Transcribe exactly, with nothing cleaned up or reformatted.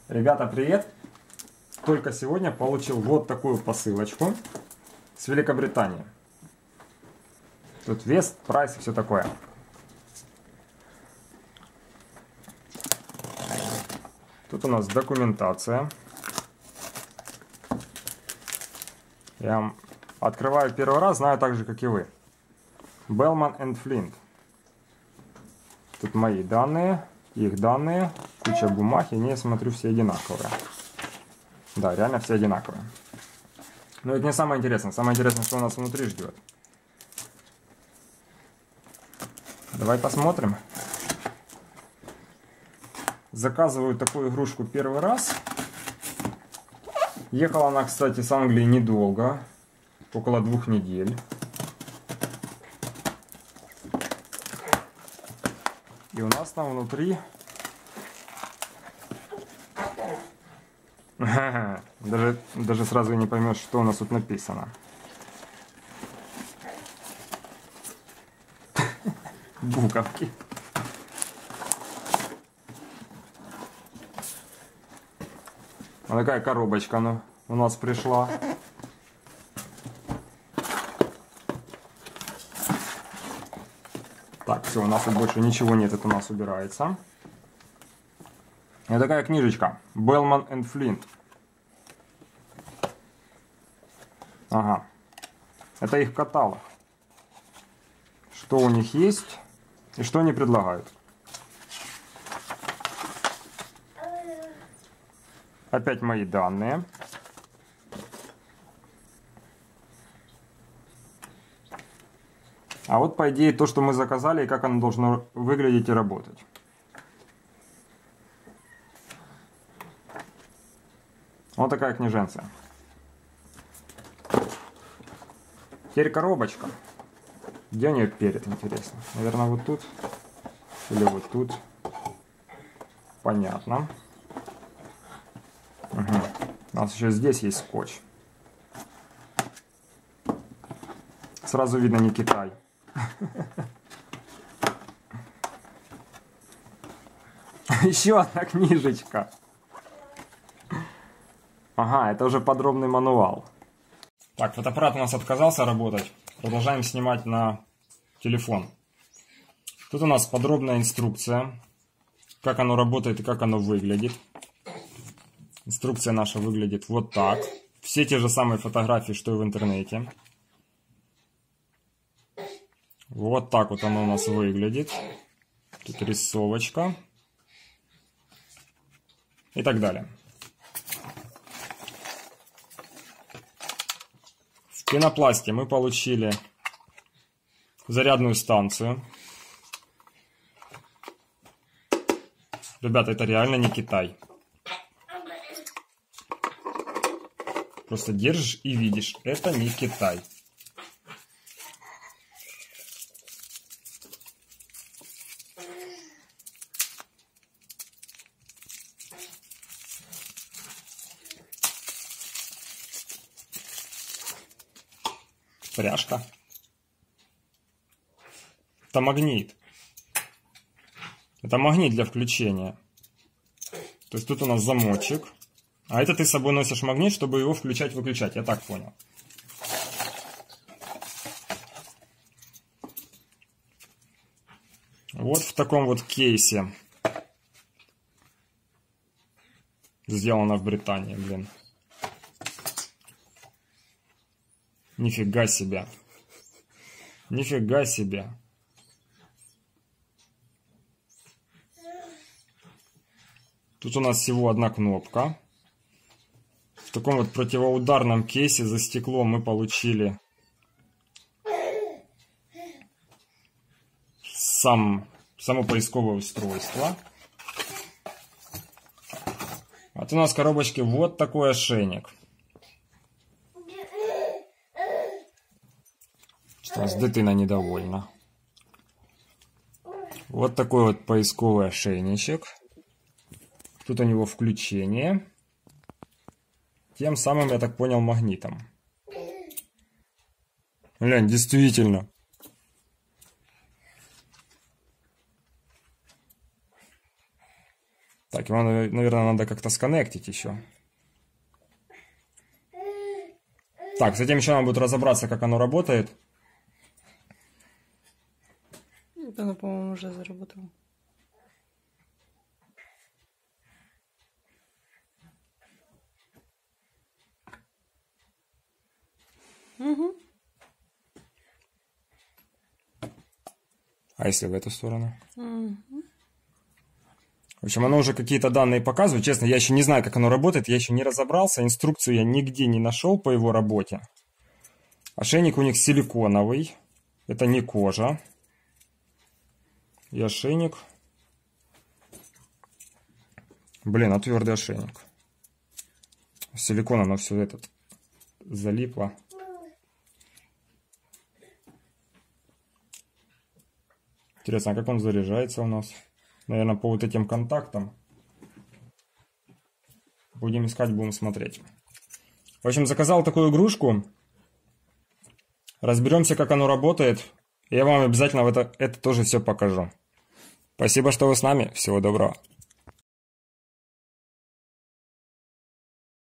Ребята, привет! Только сегодня получил вот такую посылочку с Великобритании. Тут вес, прайс и все такое. Тут у нас документация. Я открываю первый раз, знаю так же, как и вы. Bellman энд Flint. Тут мои данные, их данные, куча бумаг, и не смотрю, все одинаковые. Да, реально все одинаковые. Но это не самое интересное. Самое интересное, что у нас внутри ждет. Давай посмотрим. Заказываю такую игрушку первый раз. Ехала она, кстати, с Англии недолго. Около двух недель. И у нас там внутри... Даже, даже сразу не поймешь, что у нас тут написано. Буковки. Вот такая коробочка, ну, у нас пришла. Так, все, у нас тут больше ничего нет, это у нас убирается. И такая книжечка. Bellman энд Flint. Ага. Это их каталог. Что у них есть и что они предлагают. Опять мои данные. А вот, по идее, то, что мы заказали и как оно должно выглядеть и работать. Вот такая книженция. Теперь коробочка. Где у нее перед, интересно? Наверное, вот тут. Или вот тут. Понятно. Угу. У нас еще здесь есть скотч. Сразу видно, не Китай. Еще одна книжечка. Ага, это уже подробный мануал. Так, фотоаппарат у нас отказался работать. Продолжаем снимать на телефон. Тут у нас подробная инструкция, как оно работает и как оно выглядит. Инструкция наша выглядит вот так. Все те же самые фотографии, что и в интернете. Вот так вот оно у нас выглядит. Тут рисовочка. И так далее. В пенопласте мы получили зарядную станцию. Ребята, это реально не Китай. Просто держишь и видишь, это не Китай. Пряжка. Это магнит. Это магнит для включения. То есть тут у нас замочек. А это ты с собой носишь магнит, чтобы его включать-выключать. Я так понял. Вот в таком вот кейсе. Сделано в Британии, блин. Нифига себе. Нифига себе. Тут у нас всего одна кнопка. В таком вот противоударном кейсе за стеклом мы получили сам, само поисковое устройство. Вот у нас в коробочке вот такой ошейник. Что у нас дитина недовольна. Вот такой вот поисковый ошейничек. Тут у него включение. Тем самым, я так понял, магнитом. Глянь, действительно. Так, Так, его, наверное, надо как-то сконнектить еще. Так, с этим еще надо будет разобраться, как оно работает. Оно, по-моему, уже заработало. Угу. А если в эту сторону? Угу. В общем, оно уже какие-то данные показывает. Честно, я еще не знаю, как оно работает. Я еще не разобрался. Инструкцию я нигде не нашел по его работе. Ошейник у них силиконовый. Это не кожа. И ошейник. Блин, а твердый ошейник. Силикон оно все этот залипло. Интересно, а как он заряжается у нас? Наверное, по вот этим контактам. Будем искать, будем смотреть. В общем, заказал такую игрушку. Разберемся, как оно работает. Я вам обязательно это, это тоже все покажу. Спасибо, что вы с нами. Всего доброго.